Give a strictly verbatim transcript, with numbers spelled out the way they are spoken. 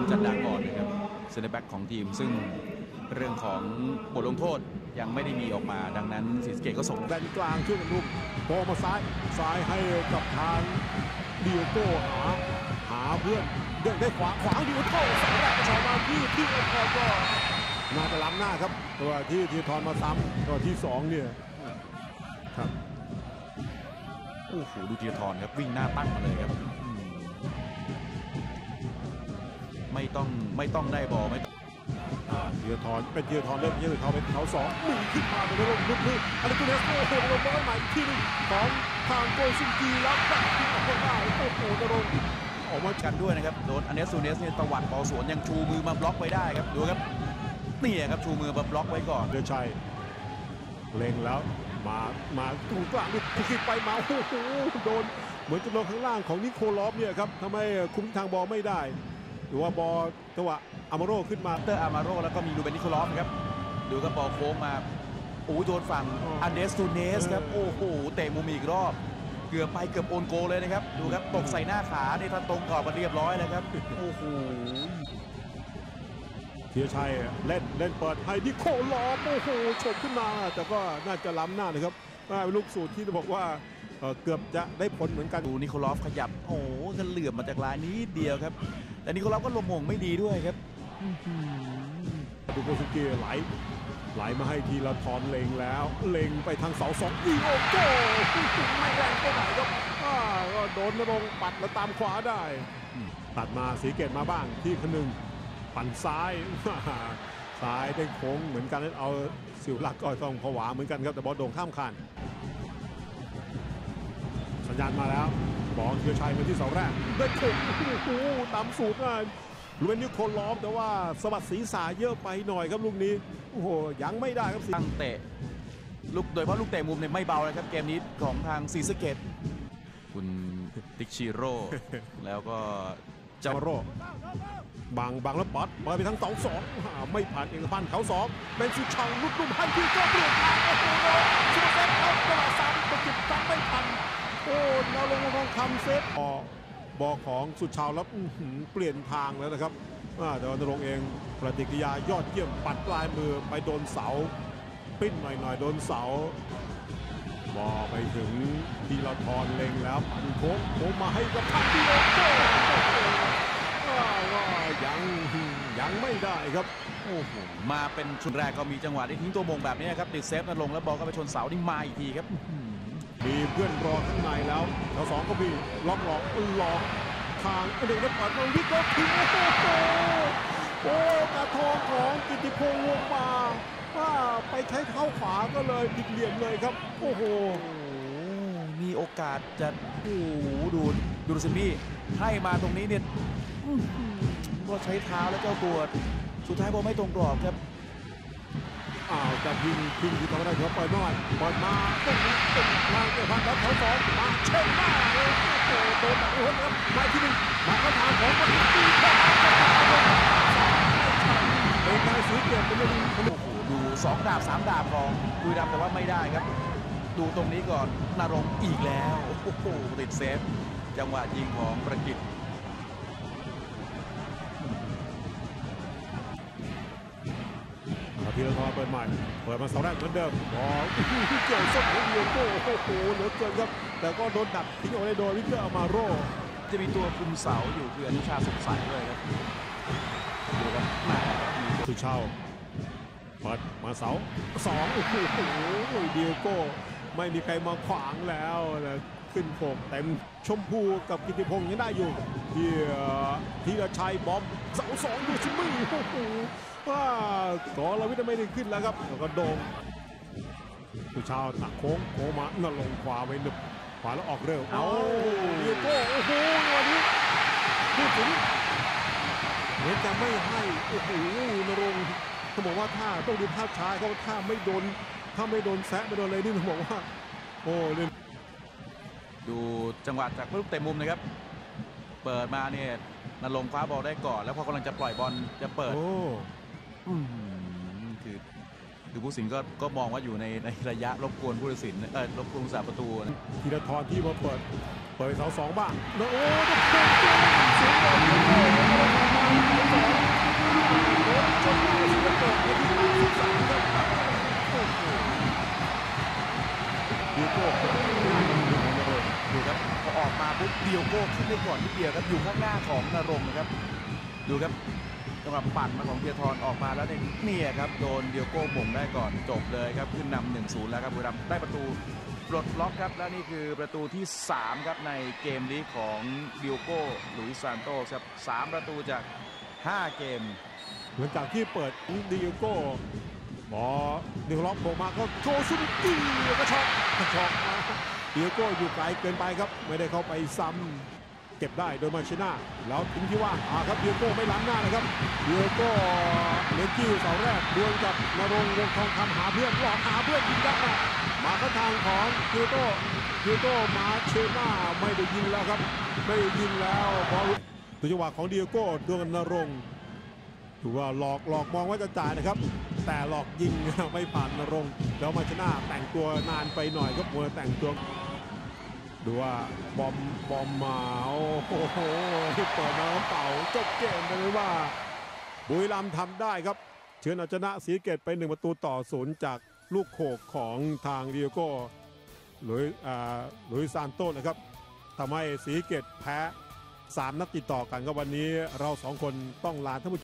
จันดากรนะครับเซนเตอร์แบ็กของทีมซึ่งเรื่องของบทลงโทษยังไม่ได้มีออกมาดังนั้นศรีสะเกษก็ส่งแดนกลางช่วยกันลุกบอลมาซ้ายซ้ายให้กับทางดิโอโก้หาหาเพื่อนเดินได้ขวาขวาดิโอโก้สองแรกกระชากมาที่ที่อพอก็น่าจะล้ำหน้าครับตัวที่ทีทอนมาซ้ำตัวที่สองเนี่ยครับโอ้โหดูทีทอนครับวิ่งหน้าตั้งมาเลยครับไม่ต้องไม่ต้องได้บอลไม่ต้องเทียทอนเป็นเทียทอนเริ่มยืดเขาเป็นเขาสองหนึ่งขึ้นมาเป็นลงลุกลุกอะไรตัวนี้โอ้โหลงบอลใหม่อีกทีนึงของทางโกซินกีรับแบบที่ออกมาได้โอ้โหจะลงออกมากันด้วยนะครับโดนอันเนสซูเนสเนี่ยตวัดบอลสวนยังชูมือมาบล็อกไว้ได้ครับดูครับนี่ครับชูมือมาบล็อกไว้ก่อนเดือชัยเล็งแล้วมามาตรงกลางดูคิดไปมาโอ้โหโดนเหมือนจะลงข้างล่างของนิโคลอฟเนี่ยครับทำไมคุมทางบอลไม่ได้หรือว่าบอลจังหวะอามาโร่ขึ้นมาเตอร์อามาโร่แล้วก็มีลูเบนนิโคลอฟครับดูครับบอลโค้งมาโอ้โดนฝั่งอันเดสตูเนสครับโอ้โหเตะมุมอีกรอบเกือบไปเกือบโอนโกเลยนะครับดูครับตกใส่หน้าขาในทันตรงก่อนมาเรียบร้อยเลยครับโอ้โหเทียชัยเล่นเล่นเปิดให้นิโคลอฟโอ้โหฉกขึ้นมาแต่ก็น่าจะล้ำหน้านะครับเป็นลูกสูตรที่จะบอกว่าเกือบจะได้ผลเหมือนกันดูนิโคลอฟขยับโอ้ก็เหลื่อมมาจากลายนี้เดียวครับแต่นิโคลอฟก็ลมมงไม่ดีด้วยครับดูโกซุเกะไหลไหลมาให้ทีละทอนเล็งแล้วเล็งไปทางเสาสองยิงโอ้โหไม่แรงเท่าไหร่ครับก็โดนลงปัดแล้วตามขวาได้ตัดมาศรีเกตมาบ้างที่คนหนึ่งปั่นซ้ายซ้ายได้โค้งเหมือนกันเอาสิวลักก็ต้องผวาเหมือนกันครับแต่บอลโด่งข้ามคานสัญญาณมาแล้วบอลเทียชัยมาที่เสาแรกได้โค้งโอ้โหตามสูตรนะลูเบนนิโคลอฟแต่ว่าสะบัดศีรษะเยอะไปหน่อยครับลูกนี้โอ้โหยังไม่ได้ครับตั้งเตะลูกโดยเฉพาะลูกเตะมุมเนี่ยไม่เบาเลยครับเกมนี้ของทางศรีสะเกษคุณติกชิโร่แล้วก็เจ้าโร่บังบังแล้วปัดเปิดไปทั้งสองสองไม่ผ่านเอกพันธ์เขาสองเป็นสุชาวลุกลุ่มให้ที่ก็เปลี่ยนทางโอ้โหชิโนเซฟเอาตลาดซ้ำประจุซ้ำไม่ทันโอ้นาลงทองคำเซฟบอของสุชาวแล้วเปลี่ยนทางแล้วนะครับแต่ว่านรงเองปฏิกิริยายอดเยี่ยมปัดปลายมือไปโดนเสาปิ้นหน่อยๆโดนเสาบอไปถึงทีละทอนเล็งแล้วปั่นโค้งโค้งมาให้กับทางดิโอโก้ยังยังไม่ได้ครับโอ้โหมาเป็นชุดแรกก็มีจังหวะได้ทิ้งตัวมงแบบนี้ครับติดเซฟนรงแล้วบอลก็ไปชนเสาที่มาอีกทีครับมีเพื่อนรอข้างในแล้วแถวสองก็มีล็อกหลอกหลอกทางเด็กนักปั่นมาวิกก็ทิ้งโอ้โหโอ้กระทงของกิติพงษ์วงมาว่าไปใช้เท้าขวาก็เลยผิดเหลี่ยมเลยครับโอ้โหมีโอกาสจะโอ้โหดูดูซิมี่ให้มาตรงนี้เนี่ยก็ใช้เท้าแล้วเจ้าตัวสุดท้ายบอลไม่ตรงกรอบครับอ้าวจะยิงยิงที่ทำได้เถอะเปิดหน่อยเปิดมาตรงนี้ตรงทางเกี่ยวพันแล้วเขาสองมาเช่นหน้าเลยโอ้โหโดนแบบนี้ครับมาที่หนึ่งมาเข้าทางของคนที่ตีเข้าเป็นการสีเกียรติเป็นเรื่องโอ้โหดูสองดาบสามดาบของคุยดำแต่ว่าไม่ได้ครับดูตรงนี้ก่อนนรงค์อีกแล้วโอ้โหติดเซฟจังหวะยิงของประกิตทีละทอเปิดใหม่เปิดมาเสาแรกเหมือนเดิมบอลเกี่ยวส้นของเดียโก้โอ้โหเหลือเกินครับแต่ก็โดนดักทิ้งเอาไว้โดยวิกเตอร์อามาโร่จะมีตัวคุมเสาอยู่คืออนุชาสงสัยเลยครับดูครับสุชาวเปิดมาเสาสองโอ้โหเดียโก้ไม่มีใครมาขวางแล้วนะขึ้นโขกเต็มชมพูกับกิติพงษ์ยังได้อยู่ที่ธีรชัยบอมเสาสองดูชิมี่โอ้โหว่ากอลวิทย์ไม่ได้ขึ้นแล้วครับแล้วก็โด่งสุชาวตักโค้งโค้งมาน่าลงขวาไปหนึบขวาแล้วออกเร็วเอาเดียโก้โอ้โหวันนี้พูดถึงเหมือนจะไม่ให้โอ้โหนรงค์เขาบอกว่าถ้าต้องดูภาพช้าเขาถ้าไม่โดนถ้าไม่โดนแซะไม่โดนอะไรนี่เขาบอกว่าโอ้เนี่ยดูจังหวะจากลูกเตะมุมนะครับเปิดมาเนี่ยนรงค์คว้าบอลได้ก่อนแล้วพอกำลังจะปล่อยบอลจะเปิดคือคือผู้สินก็ก็มองว่าอยู่ในในระยะรบกวนผู้ตัดสินเออรบกวนผู้สาประตูนะธีรทรที่มาเปิดเปิดเสาสองบ้างโอ้โหครับดูครับจังหวะปั่นมาของเทียทรออกมาแล้วเนี่ยเนี่ยครับโดนเดียโก้หม่งได้ก่อนจบเลยครับขึ้นนำ หนึ่งศูนย์ แล้วครับบุรีรัมย์ได้ประตูปลดล็อกครับและนี่คือประตูที่สามครับในเกมลีกของเดียโก้หลุยส์ซานโตสครับสามประตูจากห้าเกมหลังจากที่เปิดดิเอโก้บอลหนึ่งล็อกโผล่มาก็โชว์ซุนกี้ก็ช็อตก็ช็อตดิเอโก้อยู่ไกลเกินไปครับไม่ได้เข้าไปซ้ำเก็บได้โดยมาชิน่าแล้วทิ้งที่ว่างอ่าครับดิเอโก้ไม่ล้ำหน้านะครับดิเอโก้เลนกี้เสาแรกดวลกับนรงค์วงทองคำหาเพื่อนหลอกหาเพื่อนยิงได้มาเข้าทางของดิเอโก้ดิเอโก้มาเชน่าไม่ได้ยิงแล้วครับไม่ได้ยิงแล้วบอลตัวจังหวะของดิเอโก้ดวลกับนรงค์ถือว่าหลอกหลอกมองว่าจะจ่ายนะครับแต่หลอกยิงไม่ผ่านนรงค์แล้วมาชนะแต่งตัวนานไปหน่อยครับมัวแต่งตัวดูว่าบอมบอมมาโอ้โหเปิดมาเป่าจบเกมไปเลยว่าบุรีรัมย์ทำได้ครับเฉือนเอาชนะศรีสะเกษไปหนึ่งประตูต่อศูนย์จากลูกโขกของทางดิเอโก้หลุยอ่าหลุยส์ซานโตสนะครับทำให้ศรีสะเกษแพ้สามนัดติดต่อกันก็วันนี้เราสองคนต้องลาท่านผู้ชม